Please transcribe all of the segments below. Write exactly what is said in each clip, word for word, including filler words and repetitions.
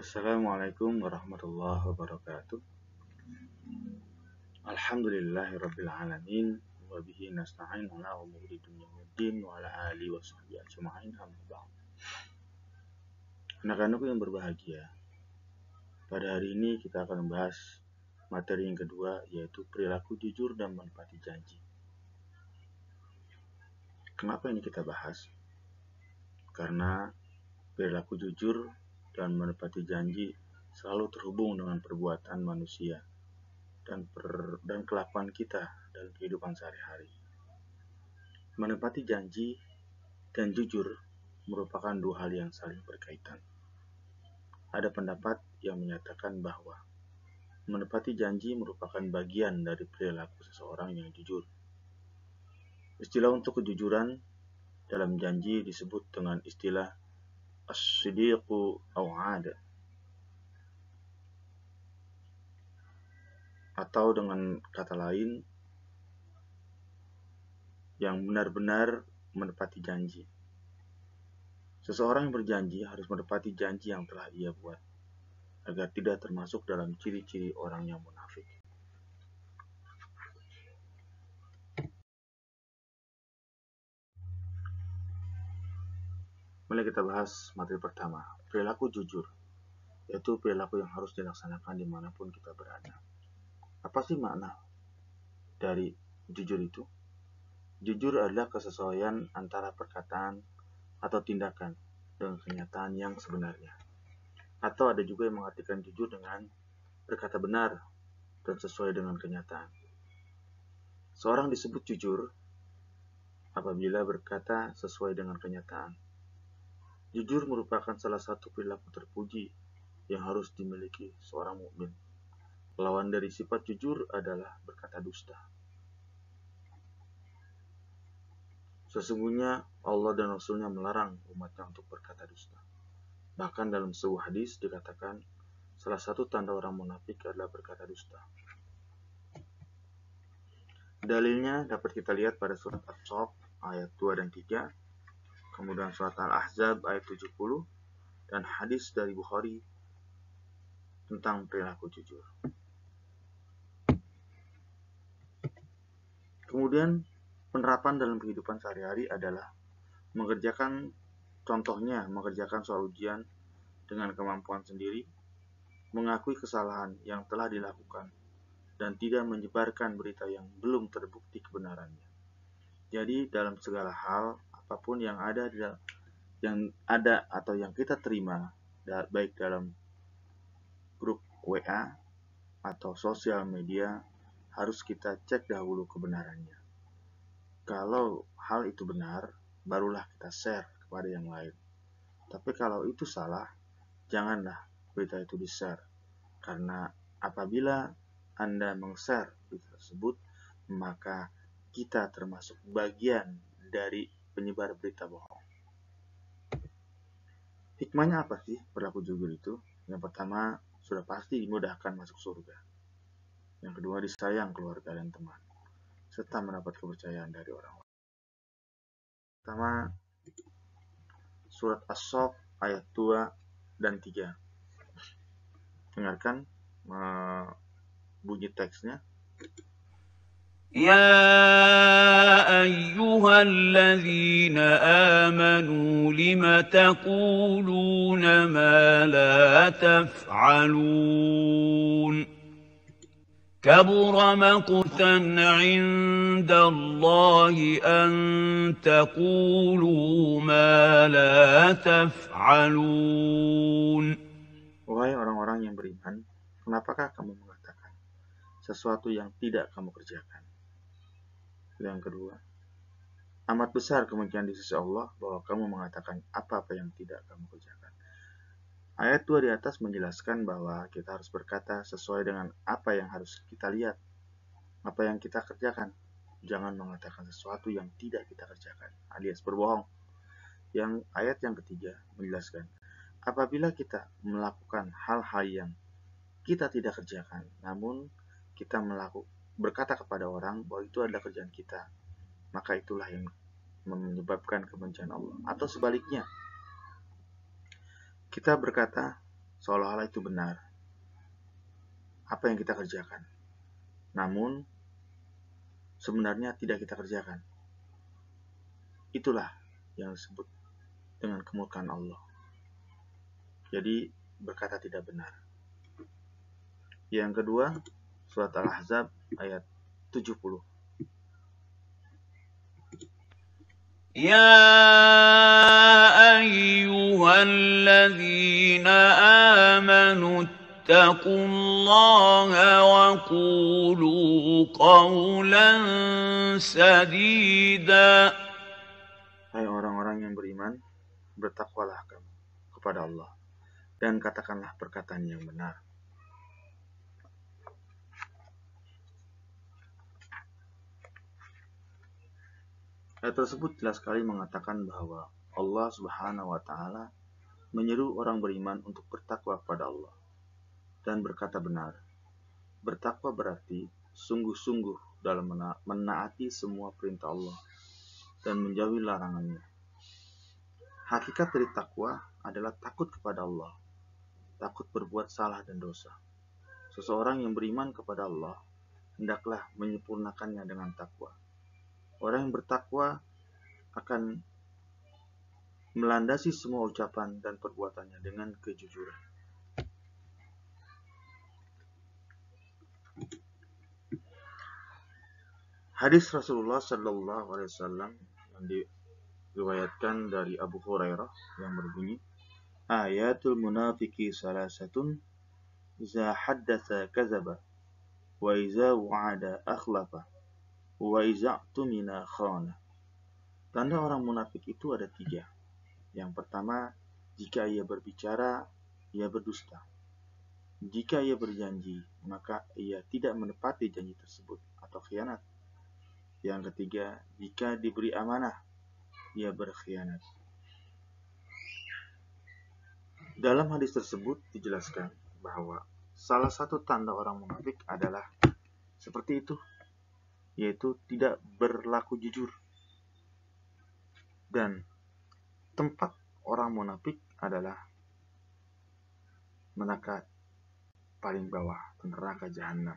Assalamualaikum warahmatullahi wabarakatuh. Alhamdulillahirabbil alamin wa bihi nasta'in ala umuri dunya waddin wa ala alihi washabihi ajma'in amma ba'd. Anak-anakku yang berbahagia, pada hari ini kita akan membahas materi yang kedua, yaitu perilaku jujur dan menepati janji. Kenapa ini kita bahas? Karena perilaku jujur dan menepati janji selalu terhubung dengan perbuatan manusia dan per, dan kelakuan kita dalam kehidupan sehari-hari. Menepati janji dan jujur merupakan dua hal yang saling berkaitan. Ada pendapat yang menyatakan bahwa menepati janji merupakan bagian dari perilaku seseorang yang jujur. Istilah untuk kejujuran dalam janji disebut dengan istilah as-sidiqu aw'ada, atau dengan kata lain, yang benar-benar menepati janji. Seseorang yang berjanji harus menepati janji yang telah ia buat, agar tidak termasuk dalam ciri-ciri orang yang munafik. Mari kita bahas materi pertama, perilaku jujur, yaitu perilaku yang harus dilaksanakan dimanapun kita berada. Apa sih makna dari jujur itu? Jujur adalah kesesuaian antara perkataan atau tindakan dengan kenyataan yang sebenarnya. Atau ada juga yang mengartikan jujur dengan berkata benar dan sesuai dengan kenyataan. Seorang disebut jujur apabila berkata sesuai dengan kenyataan. Jujur merupakan salah satu perilaku terpuji yang harus dimiliki seorang mukmin. Lawan dari sifat jujur adalah berkata dusta. Sesungguhnya Allah dan Rasulnya melarang umatnya untuk berkata dusta. Bahkan dalam sebuah hadis dikatakan salah satu tanda orang munafik adalah berkata dusta. Dalilnya dapat kita lihat pada surat As-Saff ayat dua dan tiga, kemudian surat Al-Ahzab ayat tujuh puluh, dan hadis dari Bukhari tentang perilaku jujur. Kemudian penerapan dalam kehidupan sehari-hari adalah mengerjakan, contohnya mengerjakan soal ujian dengan kemampuan sendiri, mengakui kesalahan yang telah dilakukan, dan tidak menyebarkan berita yang belum terbukti kebenarannya. Jadi dalam segala hal, apapun yang ada yang ada atau yang kita terima, baik dalam grup W A atau sosial media, harus kita cek dahulu kebenarannya. Kalau hal itu benar, barulah kita share kepada yang lain. Tapi kalau itu salah, janganlah berita itu di-share. Karena apabila Anda meng-share berita tersebut, maka kita termasuk bagian dari penyebar berita bohong. Hikmahnya apa sih perilaku jujur itu? Yang pertama, sudah pasti dimudahkan masuk surga. Yang kedua, disayang keluarga dan teman, serta mendapat kepercayaan dari orang-orang. Pertama, surat As-Saff ayat dua dan tiga. Dengarkan uh, bunyi teksnya. يا أيها الذين آمنوا لم تقولون ما لا تفعلون كبر مقتا عند الله أن تقولوا ما لا تفعلون. Wahai orang-orang yang beriman, kenapakah kamu mengatakan sesuatu yang tidak kamu kerjakan? Yang kedua, amat besar kemungkinan di sisi Allah bahwa kamu mengatakan apa-apa yang tidak kamu kerjakan. Ayat dua di atas menjelaskan bahwa kita harus berkata sesuai dengan apa yang harus kita lihat, apa yang kita kerjakan. Jangan mengatakan sesuatu yang tidak kita kerjakan, alias berbohong. Yang ayat yang ketiga menjelaskan, apabila kita melakukan hal-hal yang kita tidak kerjakan, namun kita melakukan berkata kepada orang bahwa itu adalah kerjaan kita, maka itulah yang menyebabkan kebencian Allah. Atau sebaliknya, kita berkata seolah-olah itu benar apa yang kita kerjakan. Namun, sebenarnya tidak kita kerjakan. Itulah yang disebut dengan kemurkaan Allah. Jadi, berkata tidak benar. Yang kedua, surat Al-Ahzab ayat tujuh puluh. يا أيها الذين آمنوا اتقوا الله وقولوا قولا سديدا. Hai orang-orang yang beriman, bertakwalah kamu kepada Allah dan katakanlah perkataan yang benar. Ayat tersebut jelas sekali mengatakan bahwa Allah Subhanahu wa Ta'ala menyeru orang beriman untuk bertakwa kepada Allah dan berkata benar. Bertakwa berarti sungguh-sungguh dalam mena- menaati semua perintah Allah dan menjauhi larangannya. Hakikat dari takwa adalah takut kepada Allah, takut berbuat salah dan dosa. Seseorang yang beriman kepada Allah hendaklah menyempurnakannya dengan takwa. Orang yang bertakwa akan melandasi semua ucapan dan perbuatannya dengan kejujuran. Hadis Rasulullah Shallallahu Alaihi Wasallam yang diriwayatkan dari Abu Hurairah yang berbunyi, Ayatul munafiki salasatun, iza haddatha kazaba, wa iza wa'ada akhlafa, wa iza tumina khana. Tanda orang munafik itu ada tiga. Yang pertama, jika ia berbicara, ia berdusta. Jika ia berjanji, maka ia tidak menepati janji tersebut atau khianat. Yang ketiga, jika diberi amanah, ia berkhianat. Dalam hadis tersebut dijelaskan bahwa salah satu tanda orang munafik adalah seperti itu, yaitu tidak berlaku jujur. Dan tempat orang munafik adalah neraka paling bawah, neraka jahanam.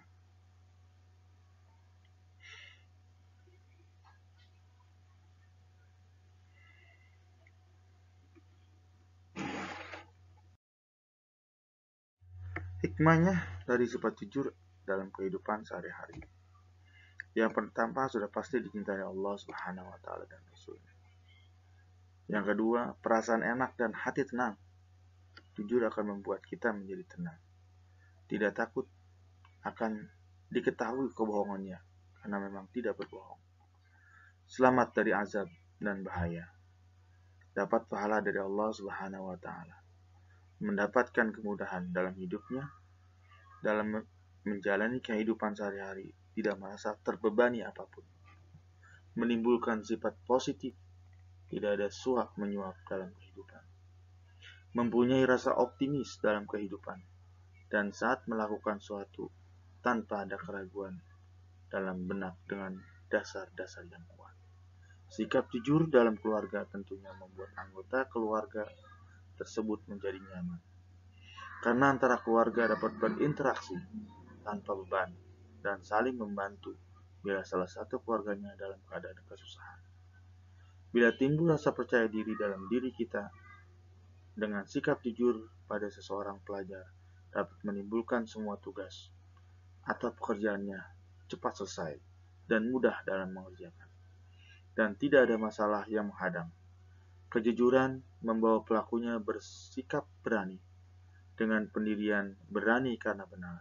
Hikmahnya dari sifat jujur dalam kehidupan sehari-hari. Yang pertama, sudah pasti dicintai Allah Subhanahu wa Ta'ala dan Rasul-Nya. Yang kedua, perasaan enak dan hati tenang. Jujur akan membuat kita menjadi tenang. Tidak takut akan diketahui kebohongannya, karena memang tidak berbohong. Selamat dari azab dan bahaya. Dapat pahala dari Allah Subhanahu wa Ta'ala. Mendapatkan kemudahan dalam hidupnya, dalam menjalani kehidupan sehari-hari, tidak merasa terbebani apapun. Menimbulkan sifat positif, tidak ada suap menyuap dalam kehidupan. Mempunyai rasa optimis dalam kehidupan, dan saat melakukan suatu tanpa ada keraguan dalam benak dengan dasar-dasar yang kuat. Sikap jujur dalam keluarga tentunya membuat anggota keluarga tersebut menjadi nyaman. Karena antara keluarga dapat berinteraksi tanpa beban dan saling membantu bila salah satu keluarganya dalam keadaan kesusahan. Bila timbul rasa percaya diri dalam diri kita, dengan sikap jujur pada seseorang pelajar dapat menimbulkan semua tugas atau pekerjaannya cepat selesai dan mudah dalam mengerjakan. Dan tidak ada masalah yang menghadang. Kejujuran membawa pelakunya bersikap berani dengan pendirian berani karena benar.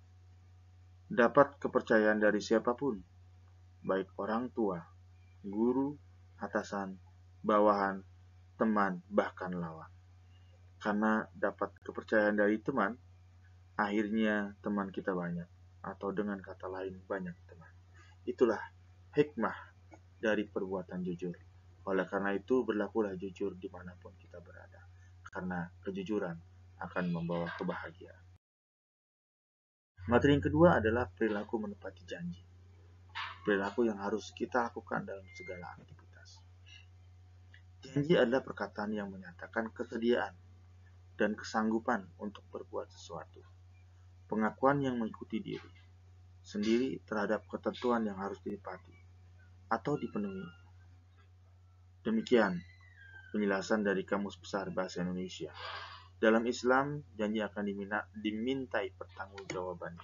Dapat kepercayaan dari siapapun, baik orang tua, guru, atasan, bawahan, teman, bahkan lawan. Karena dapat kepercayaan dari teman, akhirnya teman kita banyak, atau dengan kata lain banyak teman. Itulah hikmah dari perbuatan jujur. Oleh karena itu, berlakulah jujur dimanapun kita berada, karena kejujuran akan membawa kebahagiaan. Materi yang kedua adalah perilaku menepati janji. Perilaku yang harus kita lakukan dalam segala aktivitas. Janji adalah perkataan yang menyatakan kesediaan dan kesanggupan untuk berbuat sesuatu. Pengakuan yang mengikuti diri sendiri terhadap ketentuan yang harus ditepati atau dipenuhi. Demikian penjelasan dari Kamus Besar Bahasa Indonesia. Dalam Islam, janji akan diminta, dimintai pertanggungjawabannya.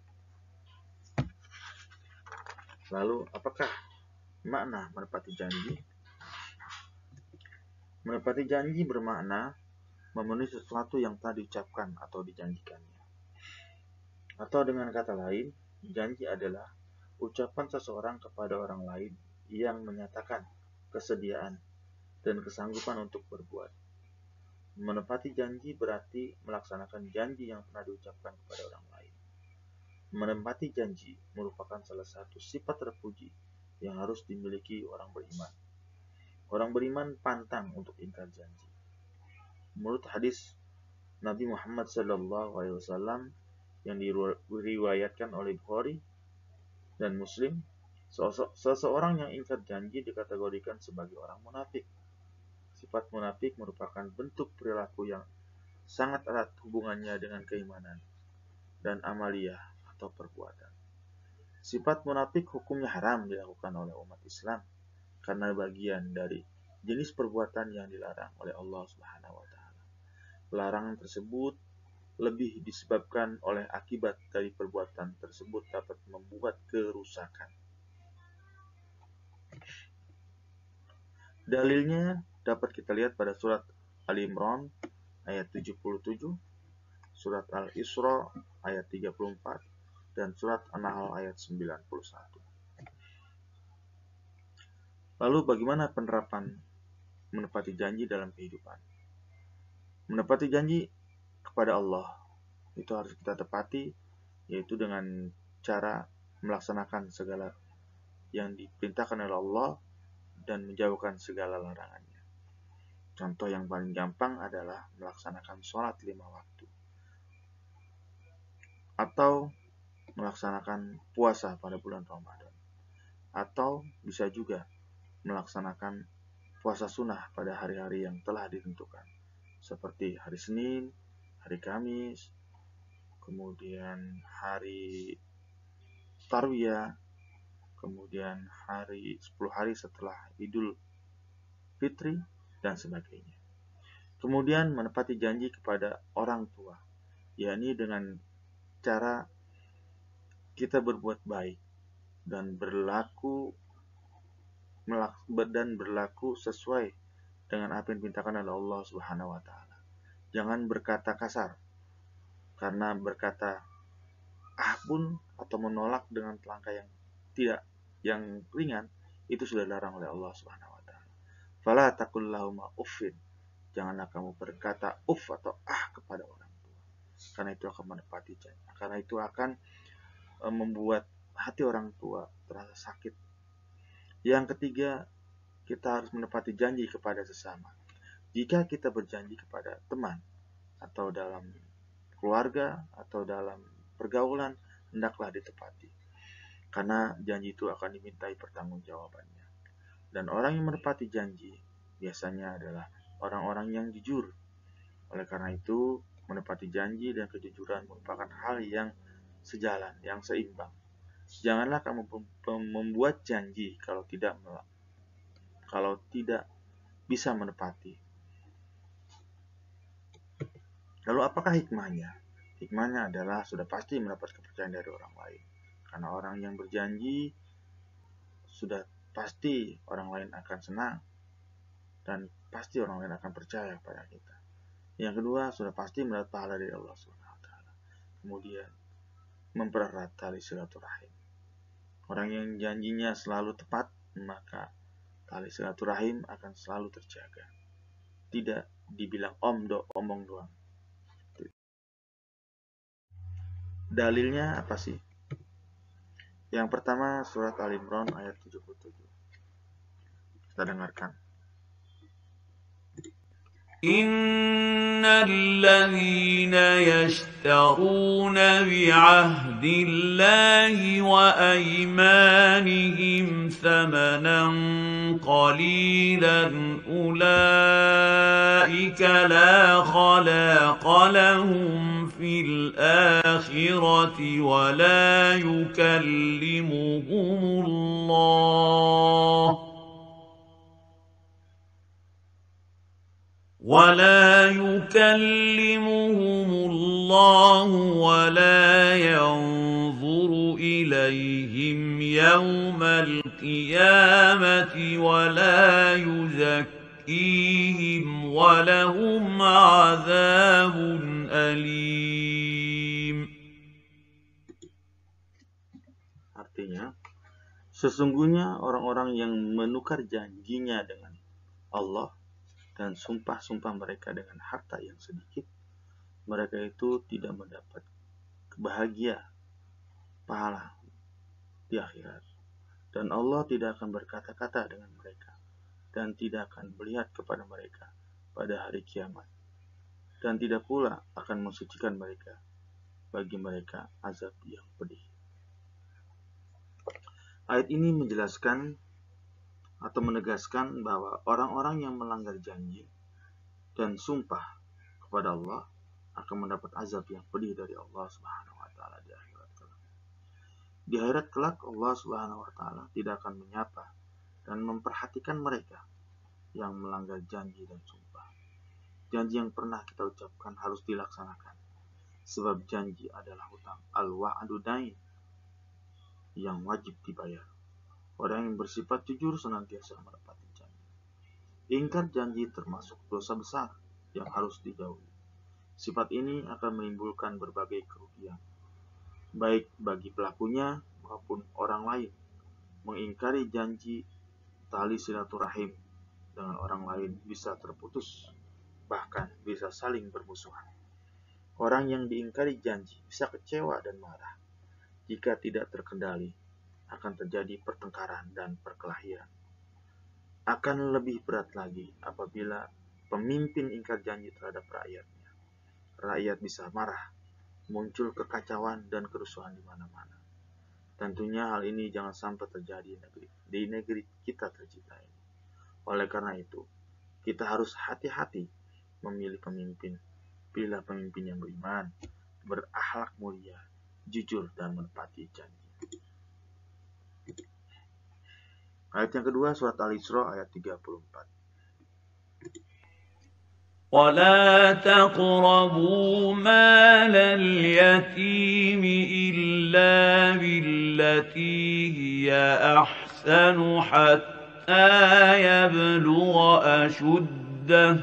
Lalu, apakah makna menepati janji? Menepati janji bermakna memenuhi sesuatu yang telah diucapkan atau dijanjikannya. Atau dengan kata lain, janji adalah ucapan seseorang kepada orang lain yang menyatakan kesediaan dan kesanggupan untuk berbuat. Menepati janji berarti melaksanakan janji yang pernah diucapkan kepada orang lain. Menepati janji merupakan salah satu sifat terpuji yang harus dimiliki orang beriman. Orang beriman pantang untuk ingkar janji. Menurut hadis Nabi Muhammad shallallahu alaihi wasallam yang diriwayatkan oleh Bukhari dan Muslim, seseorang yang ingkar janji dikategorikan sebagai orang munafik. Sifat munafik merupakan bentuk perilaku yang sangat erat hubungannya dengan keimanan dan amaliyah atau perbuatan. Sifat munafik hukumnya haram dilakukan oleh umat Islam karena bagian dari jenis perbuatan yang dilarang oleh Allah Subhanahu wa taala. Larangan tersebut lebih disebabkan oleh akibat dari perbuatan tersebut dapat membuat kerusakan. Dalilnya dapat kita lihat pada surat Ali Imran ayat tujuh puluh tujuh, surat Al-Isra ayat tiga puluh empat, dan surat An-Nahl ayat sembilan puluh satu. Lalu bagaimana penerapan menepati janji dalam kehidupan? Menepati janji kepada Allah itu harus kita tepati, yaitu dengan cara melaksanakan segala yang diperintahkan oleh Allah dan menjauhkan segala larangannya. Contoh yang paling gampang adalah melaksanakan sholat lima waktu, atau melaksanakan puasa pada bulan Ramadan, atau bisa juga melaksanakan puasa sunnah pada hari-hari yang telah ditentukan, seperti hari Senin, hari Kamis, kemudian hari Tarwiyah, kemudian hari sepuluh hari setelah Idul Fitri, dan sebagainya. Kemudian menepati janji kepada orang tua, yakni dengan cara kita berbuat baik dan berlaku dan berlaku sesuai dengan apa yang diperintahkan oleh Allah Subhanahu wa taala. Jangan berkata kasar, karena berkata ah pun atau menolak dengan langkah yang tidak yang ringan itu sudah dilarang oleh Allah Subhanahu wa taala. Fala taqul lahuma uffin. Janganlah kamu berkata uff atau ah kepada orang tua, karena itu akan menepati janji. Karena itu akan e, membuat hati orang tua terasa sakit. Yang ketiga, kita harus menepati janji kepada sesama. Jika kita berjanji kepada teman atau dalam keluarga atau dalam pergaulan, hendaklah ditepati. Karena janji itu akan dimintai pertanggungjawabannya. Dan orang yang menepati janji biasanya adalah orang-orang yang jujur. Oleh karena itu, menepati janji dan kejujuran merupakan hal yang sejalan, yang seimbang. Janganlah kamu membuat janji kalau tidak kalau tidak bisa menepati. Lalu apakah hikmahnya? Hikmahnya adalah sudah pasti mendapat kepercayaan dari orang lain. Karena orang yang berjanji sudah pasti orang lain akan senang dan pasti orang lain akan percaya pada kita. Yang kedua, sudah pasti mendapat pahala dari Allah subhanahu wa taala. Kemudian mempererat tali silaturahim. Orang yang janjinya selalu tepat, maka tali silaturahim akan selalu terjaga. Tidak dibilang om do omong doang. Dalilnya apa sih? Yang pertama surat Al-Imran ayat tujuh puluh tujuh. Kita dengarkan. Innal ladzina yashtaruna bi'ahdillahi wa aymanihim thamanan qalilan ulai أولئك لا خلاق لهم في الآخرة ولا يكلمهم الله ولا يكلمهم الله ولا ينظر إليهم يوم القيامة ولا يزكيهم ولهم عذاب أليم. Artinya, sesungguhnya orang-orang yang menukar janjinya dengan Allah dan sumpah-sumpah mereka dengan harta yang sedikit, mereka itu tidak mendapat kebahagiaan pahala di akhirat. Dan Allah tidak akan berkata-kata dengan mereka dan tidak akan melihat kepada mereka pada hari kiamat, dan tidak pula akan mensucikan mereka bagi mereka azab yang pedih. Ayat ini menjelaskan atau menegaskan bahwa orang-orang yang melanggar janji dan sumpah kepada Allah akan mendapat azab yang pedih dari Allah Subhanahu wa taala di akhirat kelak. Di akhirat kelak Allah Subhanahu wa taala tidak akan menyapa dan memperhatikan mereka yang melanggar janji dan sumpah. Janji yang pernah kita ucapkan harus dilaksanakan, sebab janji adalah hutang, al-wa'du dain, yang wajib dibayar. Orang yang bersifat jujur senantiasa menepati janji. Ingkar janji termasuk dosa besar yang harus dijauhi. Sifat ini akan menimbulkan berbagai kerugian, baik bagi pelakunya maupun orang lain. Mengingkari janji, tali silaturahim dengan orang lain bisa terputus, bahkan bisa saling bermusuhan. Orang yang diingkari janji bisa kecewa dan marah. Jika tidak terkendali, akan terjadi pertengkaran dan perkelahian. Akan lebih berat lagi apabila pemimpin ingkar janji terhadap rakyatnya. Rakyat bisa marah, muncul kekacauan dan kerusuhan di mana-mana. Tentunya hal ini jangan sampai terjadi di negeri, di negeri kita tercinta ini. Oleh karena itu, kita harus hati-hati memilih pemimpin. Pilihlah pemimpin yang beriman, berakhlak mulia, jujur dan menepati janji. Ayat yang kedua, surat Al-Isra ayat tiga puluh empat. ولا تقربوا مال اليتيم إلا بالتي هي أحسن حتى يبلغ أشده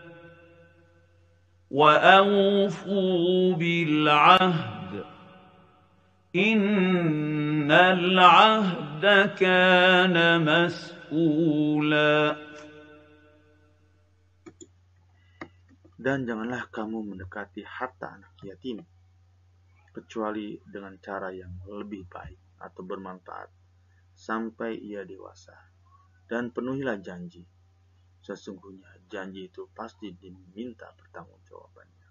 وأوفوا بالعهد إن العهد كان مسؤولا. Dan janganlah kamu mendekati harta anak yatim, kecuali dengan cara yang lebih baik atau bermanfaat, sampai ia dewasa. Dan penuhilah janji. Sesungguhnya janji itu pasti diminta pertanggungjawabannya.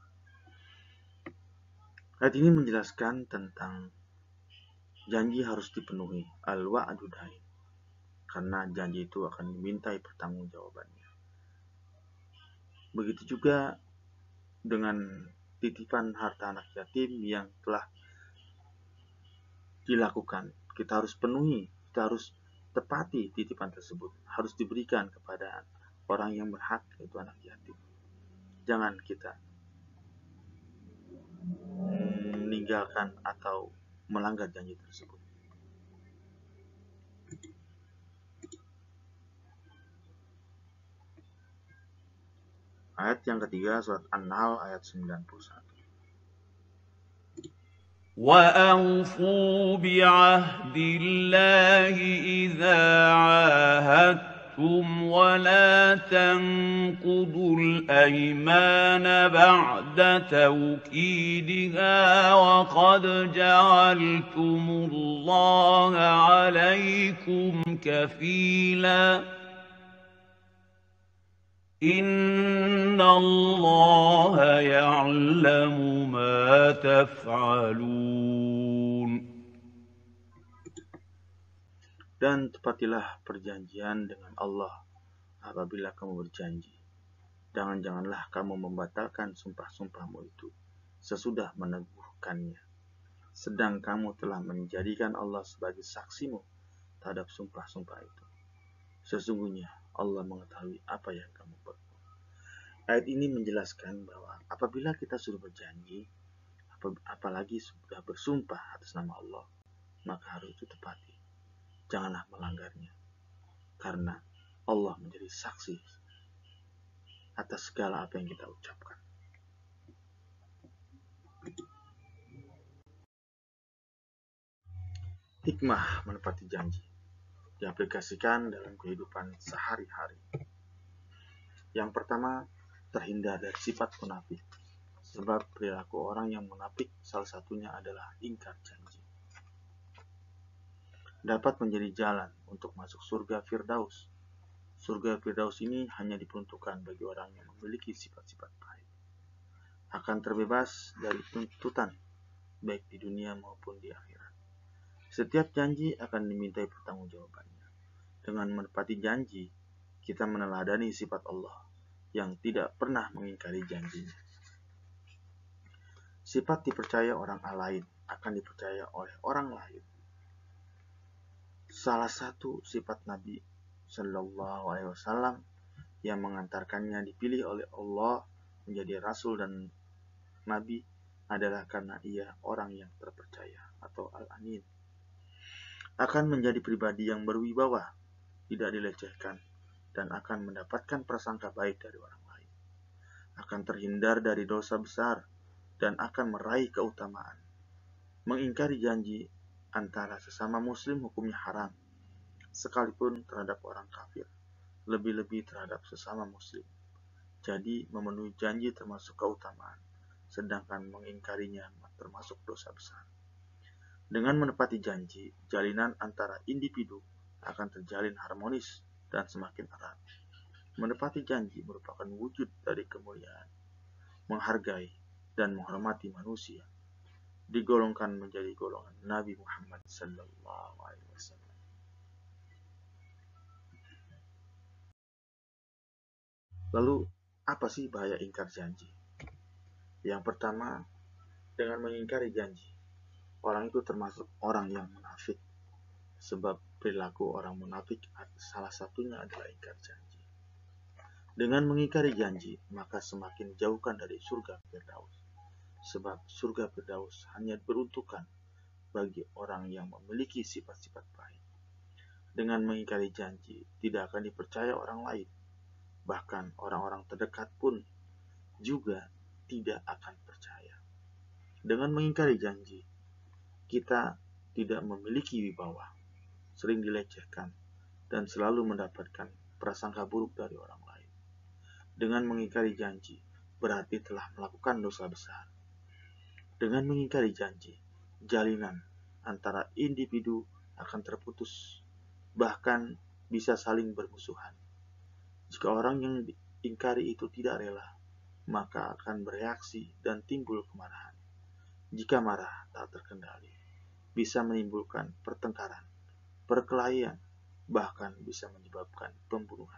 Ayat ini menjelaskan tentang janji harus dipenuhi, al-wa'du dain, karena janji itu akan dimintai pertanggungjawabannya. Begitu juga dengan titipan harta anak yatim yang telah dilakukan. Kita harus penuhi, kita harus tepati titipan tersebut. Harus diberikan kepada orang yang berhak, yaitu anak yatim. Jangan kita meninggalkan atau melanggar janji tersebut. Ayat yang ketiga, surat An-Nahl ayat sembilan puluh satu. وَأَوْفُوا بِعَهْدِ اللَّهِ إِذَا عَاهَدتُّمْ وَلَا تَنقُضُوا الْأَيْمَانَ بَعْدَ تَوْكِيدِهَا وَقَدْ جَعَلْتُمُ اللَّهَ عَلَيْكُمْ كَفِيلًا إِنَّ اللَّهَ يَعْلَمُ مَا تَفْعَلُونَ. Dan tepatilah perjanjian dengan Allah apabila kamu berjanji, Jangan-janganlah kamu membatalkan sumpah-sumpahmu itu sesudah meneguhkannya, sedang kamu telah menjadikan Allah sebagai saksimu terhadap sumpah-sumpah itu. Sesungguhnya Allah mengetahui apa yang kamu perbuat. Ayat ini menjelaskan bahwa apabila kita sudah berjanji, apalagi sudah bersumpah atas nama Allah, maka harus ditepati. Janganlah melanggarnya, karena Allah menjadi saksi atas segala apa yang kita ucapkan. Hikmah menepati janji diaplikasikan dalam kehidupan sehari-hari. Yang pertama, terhindar dari sifat munafik. Sebab perilaku orang yang munafik salah satunya adalah ingkar janji. Dapat menjadi jalan untuk masuk surga Firdaus. Surga Firdaus ini hanya diperuntukkan bagi orang yang memiliki sifat-sifat baik. Akan terbebas dari tuntutan, baik di dunia maupun di akhirat. Setiap janji akan dimintai pertanggungjawabannya. Dengan menepati janji, kita meneladani sifat Allah yang tidak pernah mengingkari janjinya. Sifat dipercaya orang lain akan dipercaya oleh orang lain. Salah satu sifat Nabi Shallallahu Alaihi Wasallam yang mengantarkannya dipilih oleh Allah menjadi Rasul dan Nabi adalah karena ia orang yang terpercaya atau Al-Amin. Akan menjadi pribadi yang berwibawa, tidak dilecehkan, dan akan mendapatkan prasangka baik dari orang lain. Akan terhindar dari dosa besar dan akan meraih keutamaan. Mengingkari janji antara sesama muslim hukumnya haram, sekalipun terhadap orang kafir, lebih-lebih terhadap sesama muslim. Jadi memenuhi janji termasuk keutamaan, sedangkan mengingkarinya termasuk dosa besar. Dengan menepati janji, jalinan antara individu akan terjalin harmonis dan semakin erat. Menepati janji merupakan wujud dari kemuliaan, menghargai dan menghormati manusia. Digolongkan menjadi golongan Nabi Muhammad Sallallahu Alaihi Wasallam. Lalu, apa sih bahaya ingkar janji? Yang pertama, dengan mengingkari janji, orang itu termasuk orang yang munafik. Sebab perilaku orang munafik salah satunya adalah ingkar janji. Dengan mengingkari janji, maka semakin jauhkan dari surga Firdaus. Sebab surga Firdaus hanya beruntukan bagi orang yang memiliki sifat-sifat baik. Dengan mengingkari janji, tidak akan dipercaya orang lain. Bahkan orang-orang terdekat pun juga tidak akan percaya. Dengan mengingkari janji, kita tidak memiliki wibawa, sering dilecehkan, dan selalu mendapatkan prasangka buruk dari orang lain. Dengan mengingkari janji, berarti telah melakukan dosa besar. Dengan mengingkari janji, jalinan antara individu akan terputus, bahkan bisa saling bermusuhan. Jika orang yang diingkari itu tidak rela, maka akan bereaksi dan timbul kemarahan. Jika marah tak terkendali, bisa menimbulkan pertengkaran, perkelahian, bahkan bisa menyebabkan pembunuhan.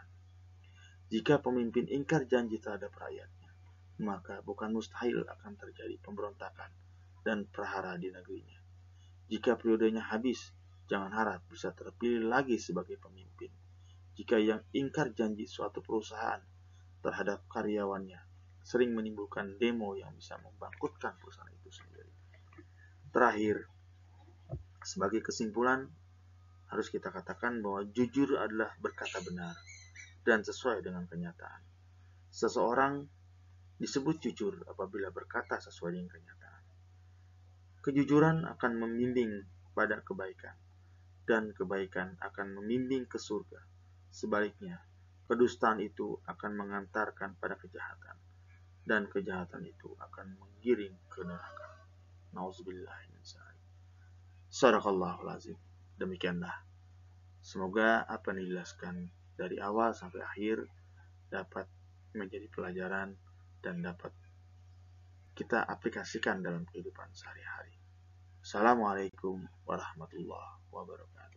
Jika pemimpin ingkar janji terhadap rakyatnya, maka bukan mustahil akan terjadi pemberontakan dan prahara di negerinya. Jika periodenya habis, jangan harap bisa terpilih lagi sebagai pemimpin. Jika yang ingkar janji suatu perusahaan terhadap karyawannya sering menimbulkan demo yang bisa membangkrutkan perusahaan itu sendiri. Terakhir, sebagai kesimpulan, harus kita katakan bahwa jujur adalah berkata benar dan sesuai dengan kenyataan. Seseorang disebut jujur apabila berkata sesuai dengan kenyataan. Kejujuran akan membimbing pada kebaikan, dan kebaikan akan membimbing ke surga. Sebaliknya, kedustaan itu akan mengantarkan pada kejahatan, dan kejahatan itu akan menggiring ke neraka. Nauzubillah min dzalik. Shadaqallahul azim. Demikianlah. Semoga apa yang dijelaskan dari awal sampai akhir dapat menjadi pelajaran dan dapat kita aplikasikan dalam kehidupan sehari-hari. Assalamualaikum warahmatullahi wabarakatuh.